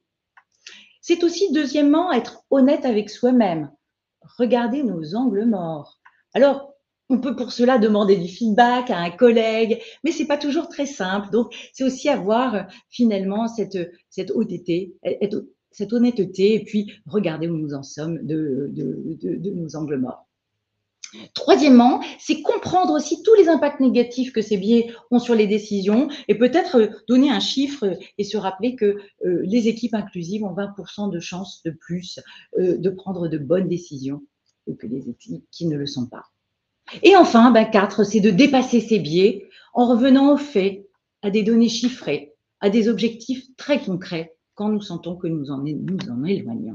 C'est aussi, deuxièmement, être honnête avec soi-même, regarder nos angles morts. Alors, on peut pour cela demander du feedback à un collègue, mais c'est pas toujours très simple. Donc, c'est aussi avoir finalement cette, cette honnêteté, cette honnêteté, et puis regarder où nous en sommes de, de, de, de nos angles morts. Troisièmement, c'est comprendre aussi tous les impacts négatifs que ces biais ont sur les décisions et peut-être donner un chiffre et se rappeler que euh, les équipes inclusives ont vingt pour cent de chances de plus euh, de prendre de bonnes décisions que les équipes qui ne le sont pas. Et enfin, ben, quatre, c'est de dépasser ces biais en revenant aux faits, à des données chiffrées, à des objectifs très concrets quand nous sentons que nous en, nous en éloignons.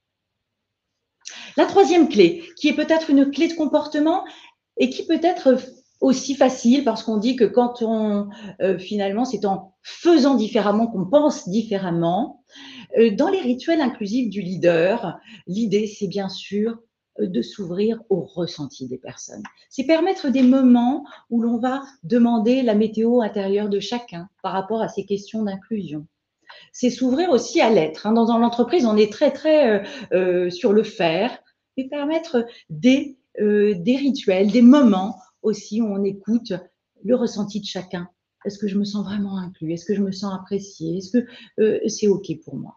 La troisième clé, qui est peut-être une clé de comportement et qui peut être aussi facile parce qu'on dit que quand on, euh, finalement, c'est en faisant différemment qu'on pense différemment, Euh, Dans les rituels inclusifs du leader, l'idée, c'est bien sûr euh, de s'ouvrir au ressenti des personnes. C'est permettre des moments où l'on va demander la météo intérieure de chacun par rapport à ces questions d'inclusion. C'est s'ouvrir aussi à l'être, hein. Dans, dans l'entreprise, on est très, très euh, euh, sur le faire, et permettre des, euh, des rituels, des moments aussi où on écoute le ressenti de chacun. Est-ce que je me sens vraiment inclus? Est-ce que je me sens appréciée? Est-ce que euh, c'est OK pour moi?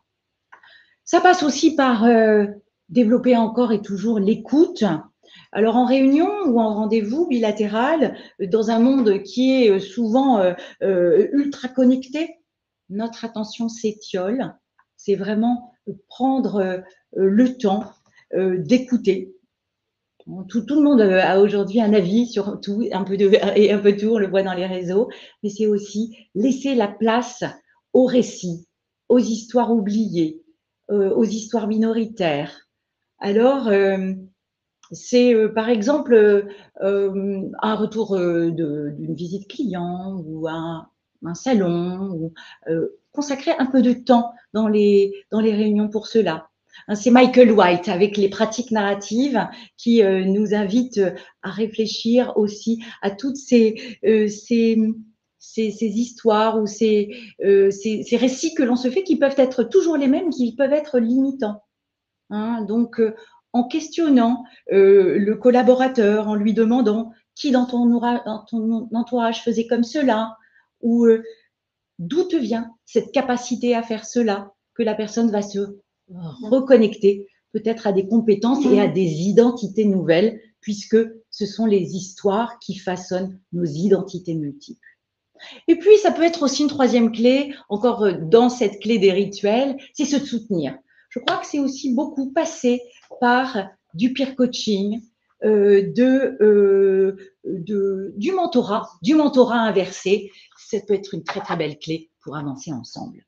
Ça passe aussi par euh, développer encore et toujours l'écoute. Alors en réunion ou en rendez-vous bilatéral, dans un monde qui est souvent euh, euh, ultra connecté, notre attention s'étiole. C'est vraiment prendre euh, le temps euh, d'écouter. Tout, tout le monde a aujourd'hui un avis sur tout, un peu de, et un peu tout, on le voit dans les réseaux, mais c'est aussi laisser la place aux récits, aux histoires oubliées, euh, aux histoires minoritaires. Alors, euh, c'est euh, par exemple euh, un retour euh, d'une visite client ou un, un salon, ou euh, consacrer un peu de temps dans les, dans les réunions pour cela. Hein, c'est Michael White avec les pratiques narratives qui euh, nous invite à réfléchir aussi à toutes ces, euh, ces, ces, ces histoires ou ces, euh, ces, ces récits que l'on se fait qui peuvent être toujours les mêmes, qui peuvent être limitants. Hein, donc, euh, en questionnant euh, le collaborateur, en lui demandant qui dans ton, dans ton entourage faisait comme cela, ou euh, d'où te vient cette capacité à faire cela, que la personne va se reconnecter peut-être à des compétences et à des identités nouvelles, puisque ce sont les histoires qui façonnent nos identités multiples. Et puis, ça peut être aussi une troisième clé, encore dans cette clé des rituels, c'est se soutenir. Je crois que c'est aussi beaucoup passé par du peer coaching, euh, de, euh, de, du mentorat, du mentorat inversé. Ça peut être une très, très belle clé pour avancer ensemble.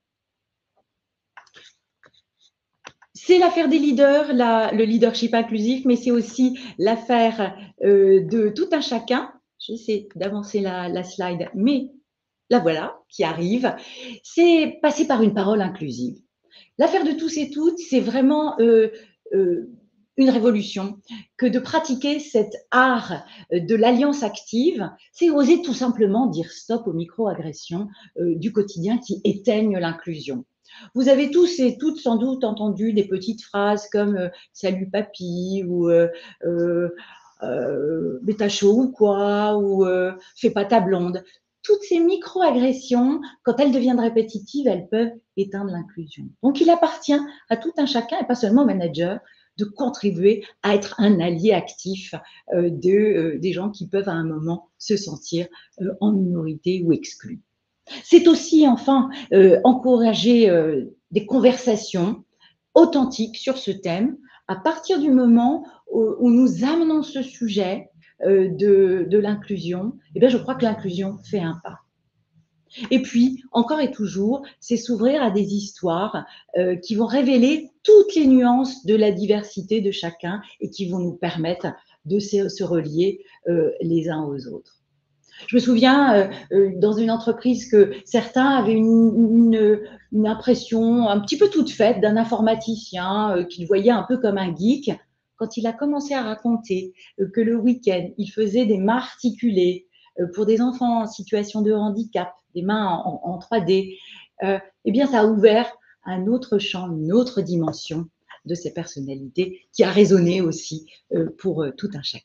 C'est l'affaire des leaders, la, le leadership inclusif, mais c'est aussi l'affaire euh, de tout un chacun. J'essaie d'avancer la, la slide, mais la voilà, qui arrive. C'est passer par une parole inclusive. L'affaire de tous et toutes, c'est vraiment euh, euh, une révolution que de pratiquer cet art de l'alliance active, c'est oser tout simplement dire stop aux micro-agressions euh, du quotidien qui éteignent l'inclusion. Vous avez tous et toutes sans doute entendu des petites phrases comme euh, « salut papy » ou euh, euh, euh, « mais t'as chaud ou quoi » ou euh, « fais pas ta blonde ». Toutes ces micro-agressions, quand elles deviennent répétitives, elles peuvent éteindre l'inclusion. Donc, il appartient à tout un chacun, et pas seulement au manager, de contribuer à être un allié actif euh, de, euh, des gens qui peuvent à un moment se sentir euh, en minorité ou exclus. C'est aussi, enfin, euh, encourager euh, des conversations authentiques sur ce thème à partir du moment où, où nous amenons ce sujet euh, de, de l'inclusion. Eh bien, je crois que l'inclusion fait un pas. Et puis, encore et toujours, c'est s'ouvrir à des histoires euh, qui vont révéler toutes les nuances de la diversité de chacun et qui vont nous permettre de se, se relier euh, les uns aux autres. Je me souviens euh, dans une entreprise que certains avaient une, une, une impression un petit peu toute faite d'un informaticien euh, qu'ils voyaient un peu comme un geek. Quand il a commencé à raconter euh, que le week-end, il faisait des mains articulées euh, pour des enfants en situation de handicap, des mains en, en trois D, euh, eh bien, ça a ouvert un autre champ, une autre dimension de ces personnalités qui a résonné aussi euh, pour euh, tout un chacun.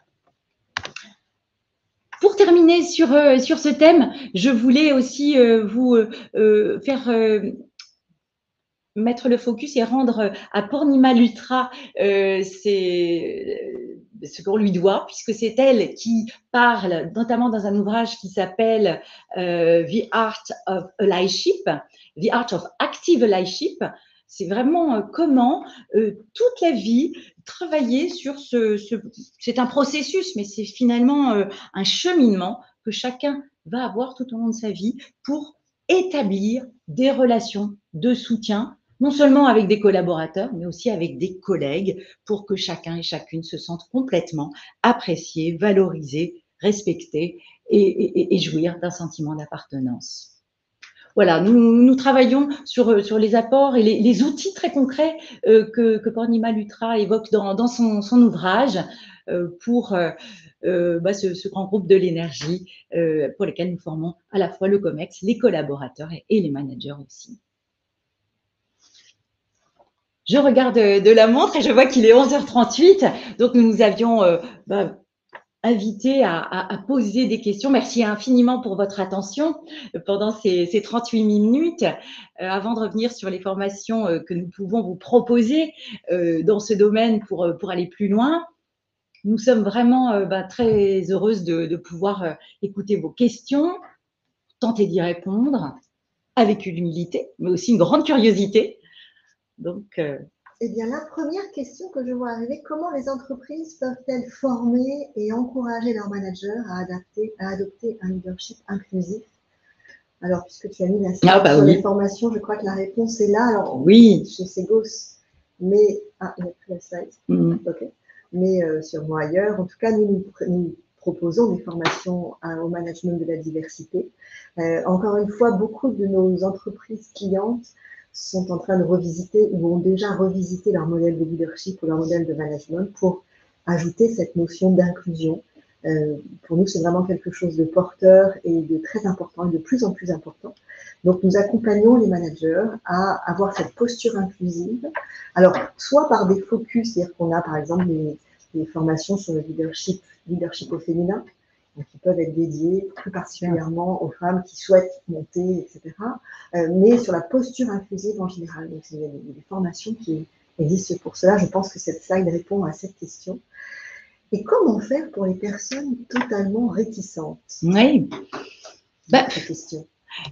Pour terminer sur, euh, sur ce thème, je voulais aussi euh, vous euh, faire euh, mettre le focus et rendre à Purnima Luthra euh, ce qu'on lui doit, puisque c'est elle qui parle, notamment dans un ouvrage qui s'appelle euh, The Art of Allyship, The Art of Active Allyship. C'est vraiment euh, comment euh, toute la vie travailler sur ce, ce c'est un processus, mais c'est finalement euh, un cheminement que chacun va avoir tout au long de sa vie pour établir des relations de soutien, non seulement avec des collaborateurs, mais aussi avec des collègues, pour que chacun et chacune se sentent complètement appréciés, valorisés, respectés et, et, et jouir d'un sentiment d'appartenance. Voilà, nous, nous travaillons sur, sur les apports et les, les outils très concrets euh, que, que Purnima Luthra évoque dans, dans son, son ouvrage euh, pour euh, euh, bah, ce, ce grand groupe de l'énergie euh, pour lequel nous formons à la fois le COMEX, les collaborateurs et, et les managers aussi. Je regarde de la montre et je vois qu'il est onze heures trente-huit, donc nous nous avions euh, bah, invité à, à, à poser des questions. Merci infiniment pour votre attention pendant ces, ces trente-huit minutes. Euh, avant de revenir sur les formations euh, que nous pouvons vous proposer euh, dans ce domaine pour, pour aller plus loin, nous sommes vraiment euh, bah, très heureuses de, de pouvoir euh, écouter vos questions, tenter d'y répondre avec une humilité, mais aussi une grande curiosité. Donc, euh,
eh bien, la première question que je vois arriver, comment les entreprises peuvent-elles former et encourager leurs managers à, adapter, à adopter un leadership inclusif? Alors, puisque tu as mis la slide
ah bah
sur
oui.
les formations, je crois que la réponse est là. Alors,
oui.
Chez Segos, mais ah, il n'y a plus la slide.
Mm.
Ok. Mais euh, sûrement ailleurs. En tout cas, nous, nous proposons des formations à, au management de la diversité. Euh, encore une fois, beaucoup de nos entreprises clientes sont en train de revisiter ou ont déjà revisité leur modèle de leadership ou leur modèle de management pour ajouter cette notion d'inclusion. Euh, pour nous, c'est vraiment quelque chose de porteur et de très important et de plus en plus important. Donc, nous accompagnons les managers à avoir cette posture inclusive. Alors, soit par des focus, c'est-à-dire qu'on a par exemple des, des formations sur le leadership, leadership au féminin, qui peuvent être dédiées plus particulièrement aux femmes qui souhaitent monter, et cetera. Euh, mais sur la posture inclusive en général. Donc, il y a des, des formations qui existent pour cela. Je pense que cette slide répond à cette question. Et comment faire pour les personnes totalement réticentes?
Oui.
Bah, cette question.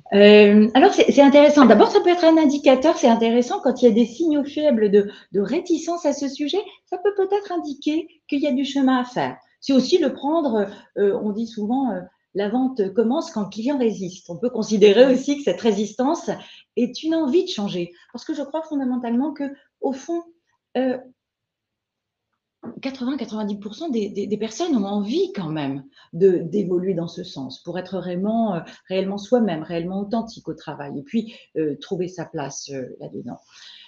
Euh, alors, c'est intéressant. D'abord, ça peut être un indicateur. C'est intéressant quand il y a des signaux faibles de, de réticence à ce sujet. Ça peut peut-être indiquer qu'il y a du chemin à faire. C'est aussi le prendre, euh, on dit souvent, euh, la vente commence quand le client résiste. On peut considérer aussi que cette résistance est une envie de changer. Parce que je crois fondamentalement que, au fond, euh, quatre-vingts à quatre-vingt-dix pour cent des, des, des personnes ont envie quand même d'évoluer dans ce sens pour être réellement, euh, réellement soi-même, réellement authentique au travail et puis euh, trouver sa place euh, là-dedans.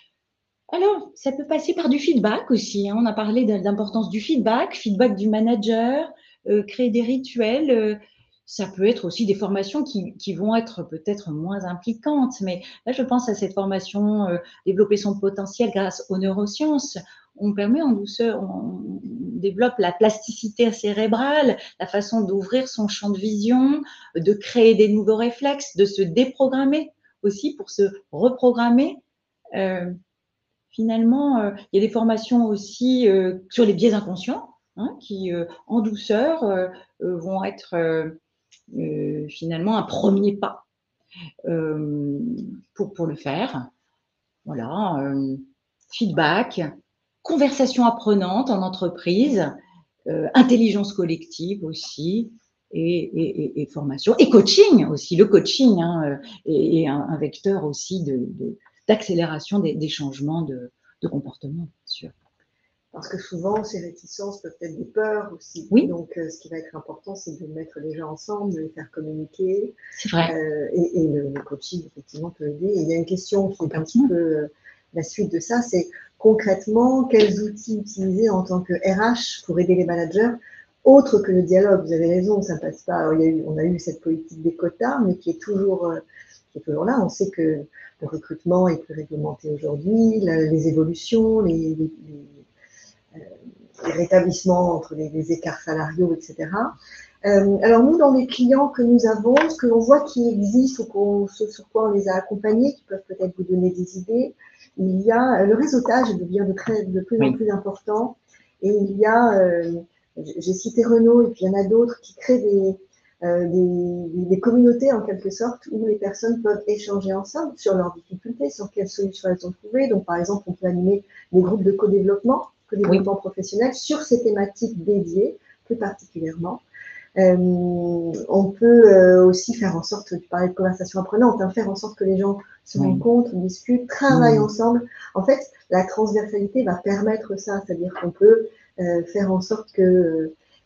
Alors, ça peut passer par du feedback aussi. Hein. On a parlé de l'importance du feedback, feedback du manager, euh, créer des rituels. Euh, ça peut être aussi des formations qui, qui vont être peut-être moins impliquantes, mais là, je pense à cette formation euh, développer son potentiel grâce aux neurosciences. On permet en douceur, on développe la plasticité cérébrale, la façon d'ouvrir son champ de vision, de créer des nouveaux réflexes, de se déprogrammer aussi pour se reprogrammer. Euh, Finalement, euh, il y a des formations aussi euh, sur les biais inconscients hein, qui, euh, en douceur, euh, euh, vont être euh, euh, finalement un premier pas euh, pour, pour le faire. Voilà, euh, feedback, conversation apprenante en entreprise, euh, intelligence collective aussi, et, et, et, et formation, et coaching aussi. Le coaching hein, est, est un, un vecteur aussi de, de, d'accélération des, des changements de, de comportement, bien sûr.
Parce que souvent, ces réticences peuvent être des peurs aussi.
Oui.
Donc, euh, ce qui va être important, c'est de mettre les gens ensemble, de les faire communiquer.
C'est vrai.
Euh, et, et le, le coaching, effectivement, peut aider. Et il y a une question qui est un petit peu euh, la suite de ça, c'est concrètement, quels outils utiliser en tant que R H pour aider les managers, autre que le dialogue? Vous avez raison, ça passe pas. Alors, il y a eu, on a eu cette politique des quotas, mais qui est toujours, euh, qui est toujours là. On sait que le recrutement est plus réglementé aujourd'hui, les évolutions, les, les, les les rétablissements entre les, les écarts salariaux, et cetera. Euh, alors nous, dans les clients que nous avons, ce que l'on voit qui existe ou ce sur quoi on les a accompagnés, qui peuvent peut-être vous donner des idées, il y a le réseautage devient de, très, de plus en plus important. Et il y a, euh, j'ai cité Renault, et puis il y en a d'autres qui créent des, euh, des, des communautés en quelque sorte où les personnes peuvent échanger ensemble sur leurs difficultés, sur quelles solutions elles ont trouvées. Donc par exemple, on peut animer des groupes de co-développement que développement oui. professionnel sur ces thématiques dédiées, plus particulièrement. Euh, on peut euh, aussi faire en sorte, tu parlais de conversation apprenante, hein, faire en sorte que les gens se oui. rencontrent, discutent, travaillent oui. ensemble. En fait, la transversalité va permettre ça, c'est-à-dire qu'on peut euh, faire en sorte que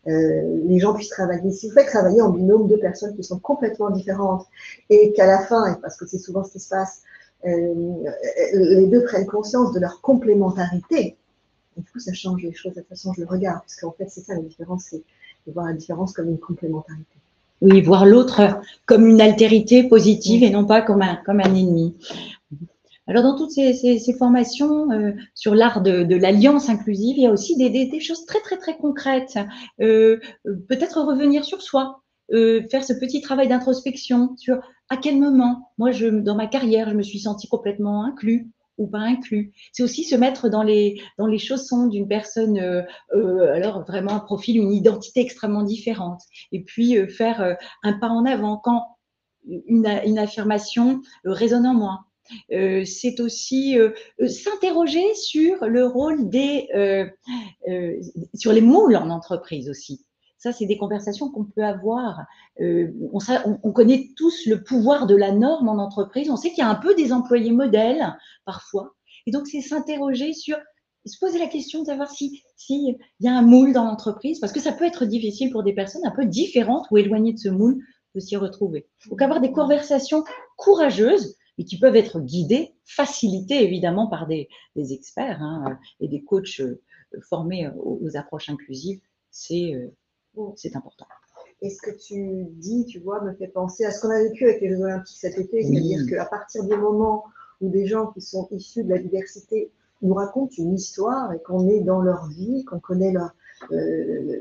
euh, les gens puissent travailler. Si vous faites travailler en binôme deux personnes qui sont complètement différentes et qu'à la fin, et parce que c'est souvent ce qui se passe, euh, les deux prennent conscience de leur complémentarité, du coup, ça change les choses, de toute façon, je le regarde, parce qu'en fait, c'est ça la différence, c'est de voir la différence comme une complémentarité.
Oui, voir l'autre comme une altérité positive oui. et non pas comme un, comme un ennemi. Alors, dans toutes ces, ces, ces formations euh, sur l'art de, de l'alliance inclusive, il y a aussi des, des, des choses très, très, très concrètes. Euh, Peut-être revenir sur soi, euh, faire ce petit travail d'introspection sur à quel moment, moi, je, dans ma carrière, je me suis sentie complètement inclus ou pas inclus. C'est aussi se mettre dans les, dans les chaussons d'une personne, euh, euh, alors vraiment un profil, une identité extrêmement différente. Et puis, euh, faire euh, un pas en avant quand une, une affirmation euh, résonne en moi. Euh, c'est aussi euh, s'interroger sur le rôle des, euh, euh, sur les moules en entreprise aussi. Ça, c'est des conversations qu'on peut avoir. Euh, on, on, on connaît tous le pouvoir de la norme en entreprise. On sait qu'il y a un peu des employés modèles parfois. Et donc, c'est s'interroger sur, se poser la question de savoir si, si il y a un moule dans l'entreprise, parce que ça peut être difficile pour des personnes un peu différentes ou éloignées de ce moule de s'y retrouver. Donc, avoir des conversations courageuses, mais qui peuvent être guidés, facilités évidemment par des, des experts hein, et des coachs euh, formés aux, aux approches inclusives, c'est euh, c'est important.
Et ce que tu dis, tu vois, me fait penser à ce qu'on a vécu avec les Jeux Olympiques cet été, oui. C'est-à-dire qu'à partir du moment où des gens qui sont issus de la diversité nous racontent une histoire et qu'on est dans leur vie, qu'on connaît leur, euh,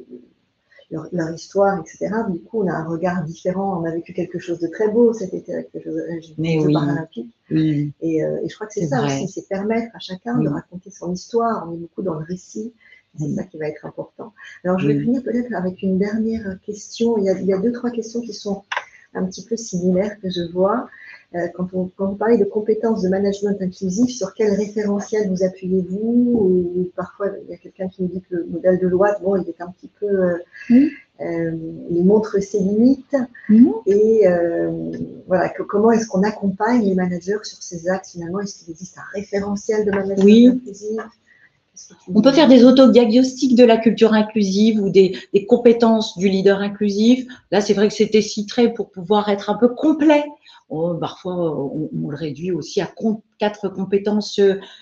Leur, leur histoire, et cetera. Du coup, on a un regard différent. On a vécu quelque chose de très beau cet été avec les Jeux, les Jeux
oui.
paralympiques.
Oui.
Et, euh, et je crois que c'est ça vrai. aussi, c'est permettre à chacun oui. de raconter son histoire. On est beaucoup dans le récit. C'est oui. ça qui va être important. Alors, je vais oui. finir peut-être avec une dernière question. Il y, a, il y a deux, trois questions qui sont un petit peu similaires que je vois. Euh, quand, on, quand vous parlez de compétences de management inclusif, sur quel référentiel vous appuyez-vous? Ou parfois, il y a quelqu'un qui me dit que le modèle de loi, bon, il est un petit peu, euh, mmh. euh, il montre ses limites. Mmh. Et euh, voilà, que, comment est-ce qu'on accompagne les managers sur ces axes finalement? Est-ce qu'il existe un référentiel de management oui. inclusif?
On peut faire des autodiagnostics de la culture inclusive ou des, des compétences du leader inclusif. Là, c'est vrai que c'était citré pour pouvoir être un peu complet. Oh, parfois, on, on le réduit aussi à com quatre compétences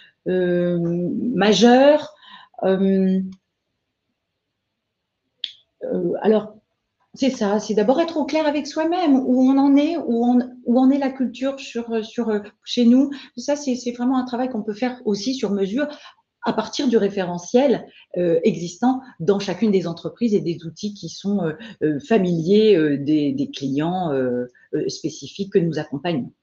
euh, majeures. Euh, euh, alors, c'est ça, c'est d'abord être au clair avec soi-même, où on en est, où on, où en est la culture sur, sur, chez nous. Ça, c'est vraiment un travail qu'on peut faire aussi sur mesure à partir du référentiel euh, existant dans chacune des entreprises et des outils qui sont euh, euh, familiers euh, des, des clients euh, euh, spécifiques que nous accompagnons.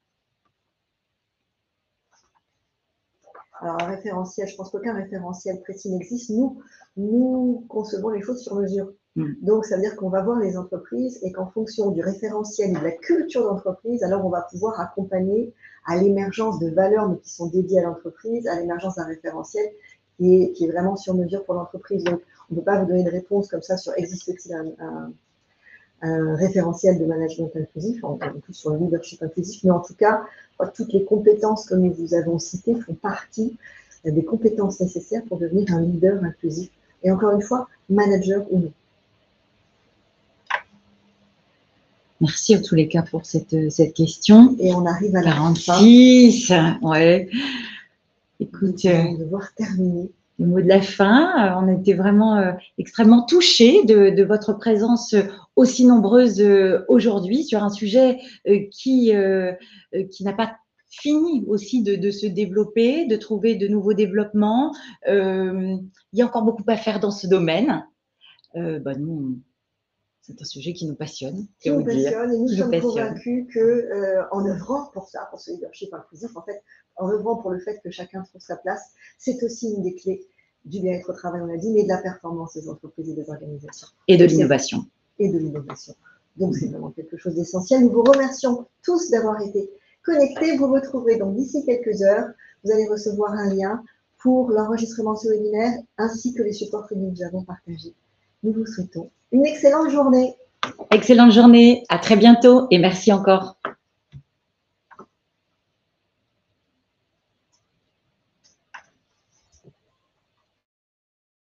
Alors, un référentiel, je pense qu'aucun référentiel précis n'existe. Nous, nous concevons les choses sur mesure. Mmh. Donc, ça veut dire qu'on va voir les entreprises et qu'en fonction du référentiel et de la culture d'entreprise, alors on va pouvoir accompagner à l'émergence de valeurs mais qui sont dédiées à l'entreprise, à l'émergence d'un référentiel qui est, qui est vraiment sur mesure pour l'entreprise. Donc, on ne peut pas vous donner de réponse comme ça sur existe-t-il un, un, un référentiel de management inclusif, en, en plus sur le leadership inclusif, mais en tout cas, toutes les compétences que nous vous avons citées font partie des compétences nécessaires pour devenir un leader inclusif. Et encore une fois, manager ou non.
Merci en tous les cas pour cette, cette question.
Et on arrive à la
quarante-six, ouais. Écoute,
on va devoir terminer.
Le mot de la fin, on était vraiment euh, extrêmement touchés de, de votre présence aussi nombreuse euh, aujourd'hui sur un sujet euh, qui, euh, qui n'a pas fini aussi de, de se développer, de trouver de nouveaux développements. Euh, il y a encore beaucoup à faire dans ce domaine. Euh, bah nous, c'est un sujet qui nous passionne.
Qui nous passionne, et nous sommes convaincus qu'en euh, œuvrant pour ça, pour ce leadership inclusif, en fait, en œuvrant pour le fait que chacun trouve sa place, c'est aussi une des clés du bien-être au travail, on a dit, mais de la performance des entreprises et des organisations.
Et de l'innovation.
Et de l'innovation. Donc, c'est vraiment quelque chose d'essentiel. Nous vous remercions tous d'avoir été connectés. Vous retrouverez donc d'ici quelques heures, vous allez recevoir un lien pour l'enregistrement de ce webinaire ainsi que les supports que nous avons partagés. Nous vous souhaitons une excellente journée.
Excellente journée, à très bientôt et merci encore.